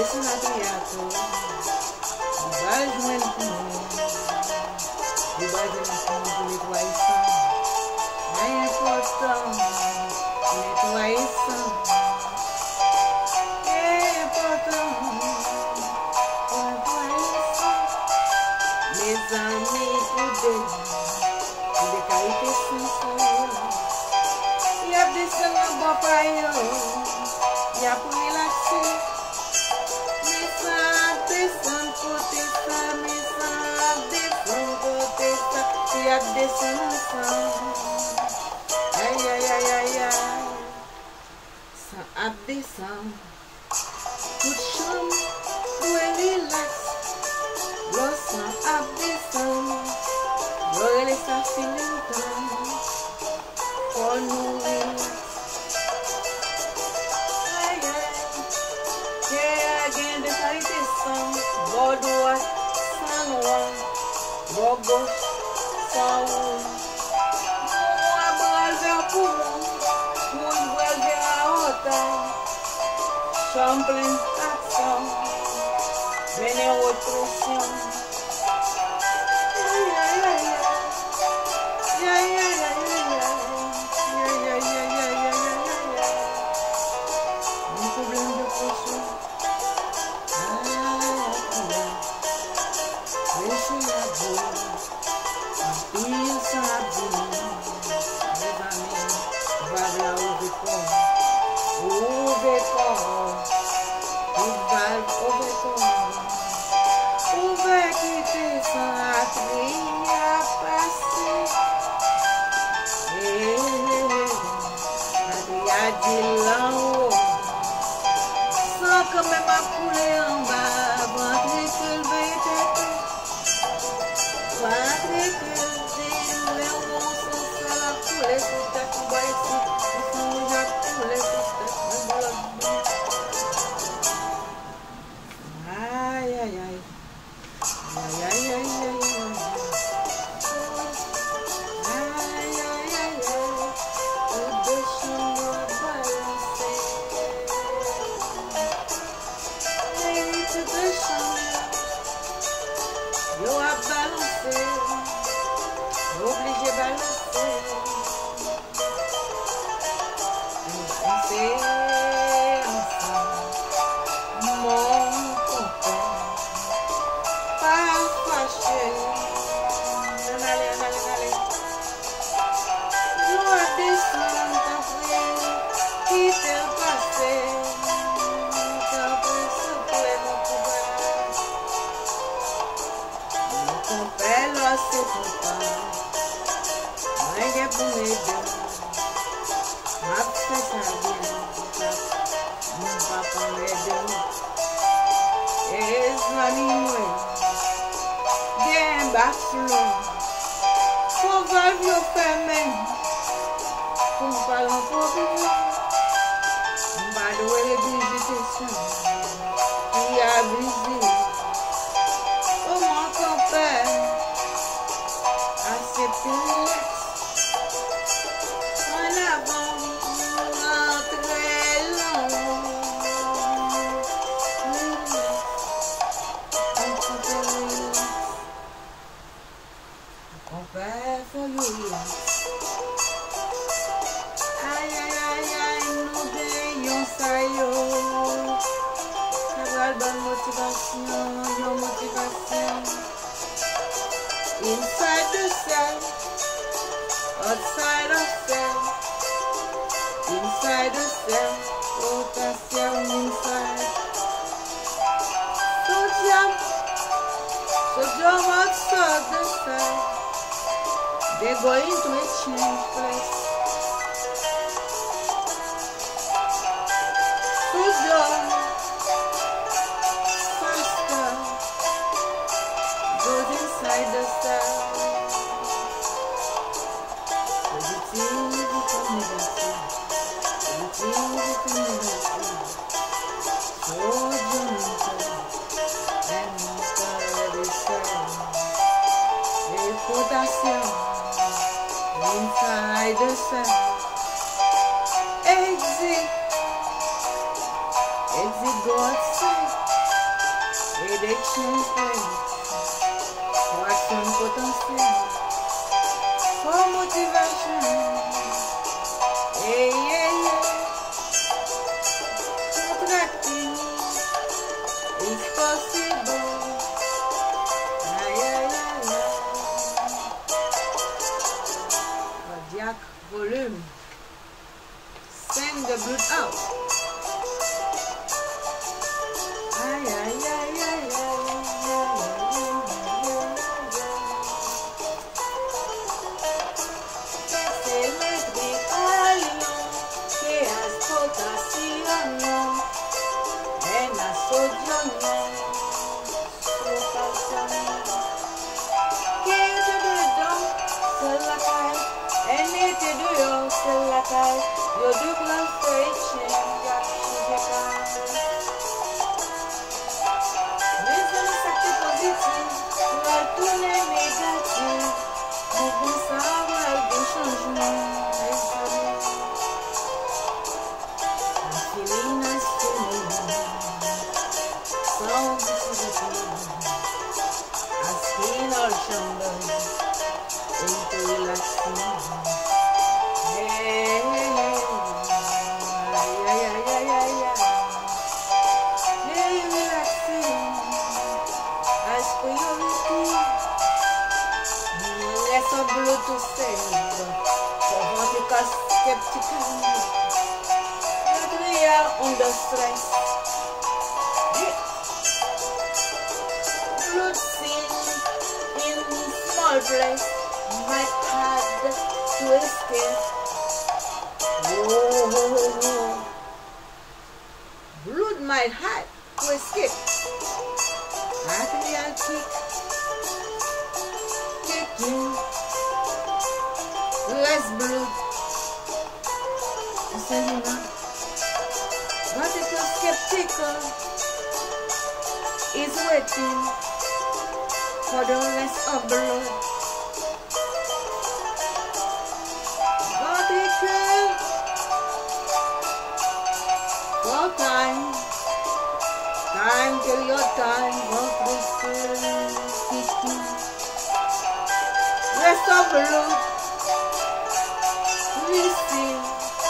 descend atrial. Il va joindre le poumon. Il va joindre le poumon pour nettoyer ça. C'est important. Nettoyer ça. C'est important. Nettoyer ça. Mes amis, pour des qualités sensorielles. Il y a des sons en bas par il y a pour relaxer. Mais ça descend côté ça, mais ça descend côté ça. Il y a des sons ensemble. Aïe aïe aïe aïe aïe. Ça descend. Toute chambre pour relax. Le sang descend. Le laisse ça feeling down. For nous relax. Again, the quality song, God was, San Juan, Bogos, Saúl. Vuelve a pulmón, vuelve a aorta, Champlain action, regurgitation. Un problème de pression. Il s'abîme, mes amis, va là au béton, il va au béton, on va quitter son atria passer, atria dit là-haut, sans quand même à couler en bas, ventricule vétété. Aïe aïe aïe. Aïe aïe aïe aïe. Aïe aïe aïe aïe. Le chambre balancé. Et tout de chambre. Yo a balancé. Obligé de balancer. Danser ensemble. Mon copain. Pas fâché. Allez. Joie descendre après. Quitter le passé. Après souffler mon copain. Mon copain, là, c'est copain. Pour les deux, ma fête ça bien, mon papa les deux, et Zanimoué, bien Backflow, faut valve au fermé, pour parler en propre, on va louer les regurgitation, qui a brisé, au moins ton père, accepter. For you, aïe aïe aïe aïe, nous veillons ça yo. Ça bonne motivation. Inside the cell, outside of cell. Inside the cell, potassium inside. Sodium outside the cell. They're going to a change place. Sodium faster goes inside the cell. Positive become negative. Positive become negative. Sodium and inside the cell. A potassium inside the cell. Exit go outside. Addiction and contraction potential for motivation. Yeah, yeah, yeah. Contracting is possible. Yeah, yeah, yeah, yeah. Cardiac volume. Send the blood out. Ay, ay, ay, ay, ay, under stress. Blood seen in small place might have to escape. Whoa. Blood might have to escape. Atrial kicking. Less blood. But if you're skeptical, is waiting for the rest of blood. Vertical for time till your time of kicking. Rest of blood, receive.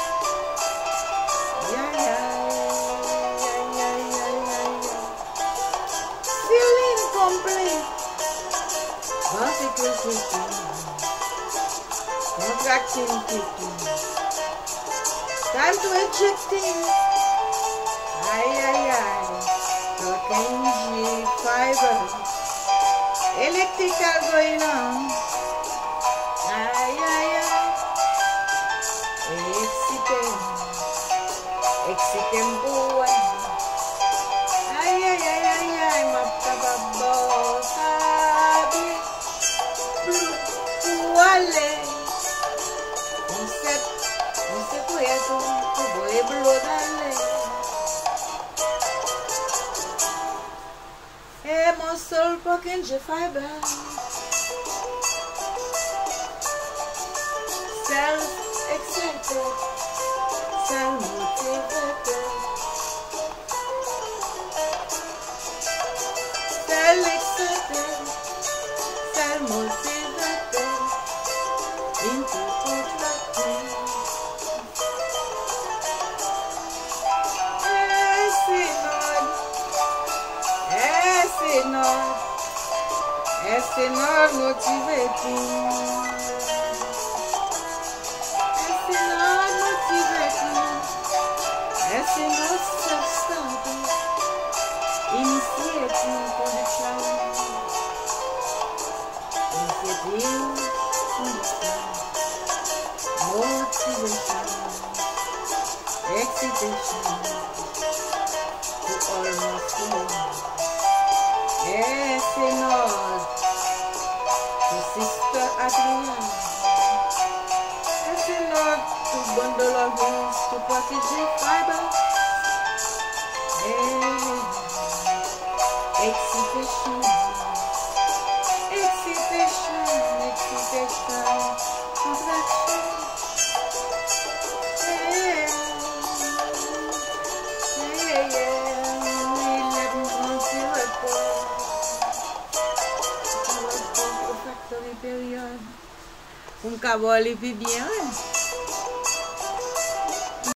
Vertical kicking, contracting kicking, time to ejecting. Ay, ay, ay, Purkinje fiber, electrical going on. Ay, ay, ay, exiting boy. Ay, ay, ay, ay, ay, maptababo sabi. Wale, on sait quoi est ton beau blood d'aller. Et mon seul Purkinje fiber, self-excited, self-motivated, self-excited, self-motivated. Into contraction. Not motivating. Not motivating. Not self-starting. Initiating conduction. Initiating conduction. Motivation. Excitation. To almost flow. Not. Sister atrial. Not to bundle of bones to Purkinje fiber. Excitation. Contraction. Yeah. 11 months to report. respiratory period. Pour me cavoir les plus bien.